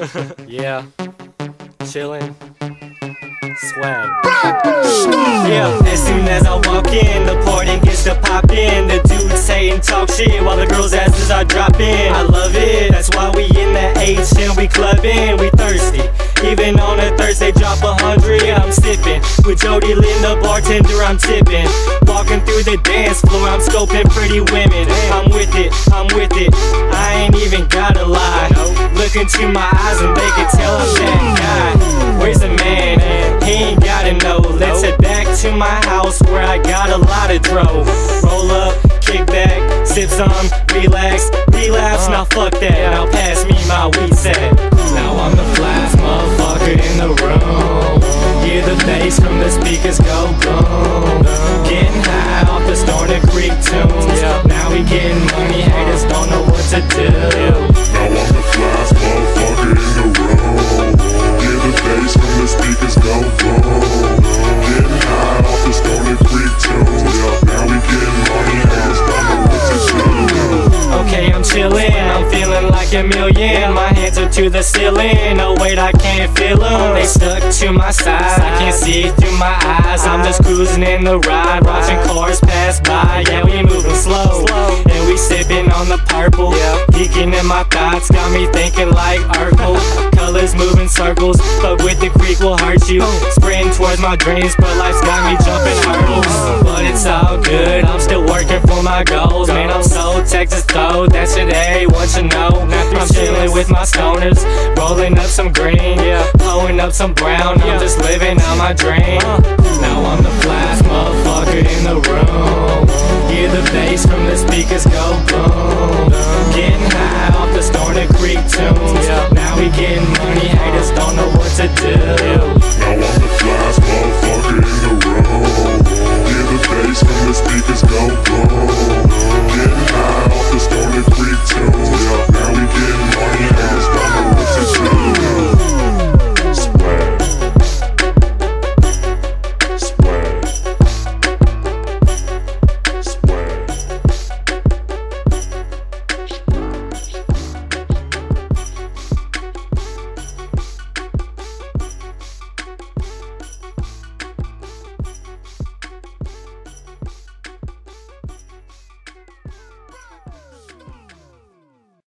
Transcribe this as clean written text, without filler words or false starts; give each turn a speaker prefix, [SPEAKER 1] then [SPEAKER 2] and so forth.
[SPEAKER 1] Yeah, chillin', swag. Yeah, as soon as I walk in, the party gets to poppin'. The dudes say and talk shit while the girls' asses are dropping. I love it, that's why we in the H and we clubbing. We thirsty, even on a Thursday, drop 100. I'm sippin' with Jody Lynn, the bartender. I'm tippin', walking through the dance floor. I'm scoping pretty women. I'm with it, I'm with it. I ain't even gotta lie. Look into my eyes and they can tell I'm that guy. Where's the man? He ain't gotta know. Let's head back to my house where I got a lot of dro. Roll up, kick back, sip some, relax, relapse. Now fuck that, now pass me my weed set. Now I'm the flyest motherfucker in the room. Hear the bass from the speakers go boom. Getting high off the Stoney Creek tunes. Now we getting money, haters don't know what to do.
[SPEAKER 2] Now I'm the flyest motherfucker in the room. Hear the bass from the speakers go boom. Getting high off the Stoney Creek tunes. Now we getting money, haters don't know what to do.
[SPEAKER 1] Okay, I'm chillin', I'm feeling like a million. My hands are to the ceiling, oh wait, I can't feel them. They stuck to my side, I can't see it through my eyes. I'm just cruising in the ride, watching cars pass by. Yeah, we moving slow, and we sipping on the purple. Geeking in my thoughts, got me thinking like Urkel. Colors moving circles, but with the Greek will hurt you. Sprinting towards my dreams, but life's got me jumping hurdles. But it's all good, I'm still working for my goals. Man, I'm so Texas though, that shit everyone should know. I'm chilling with my stoners, rolling up some green, blowing up some brown. I'm just living out my dream. Now I'm the flyest motherfucker in the room. Hear the bass from the speakers go boom. Getting high off the Stoney Creek tunes. Now we getting money, haters don't know what to do.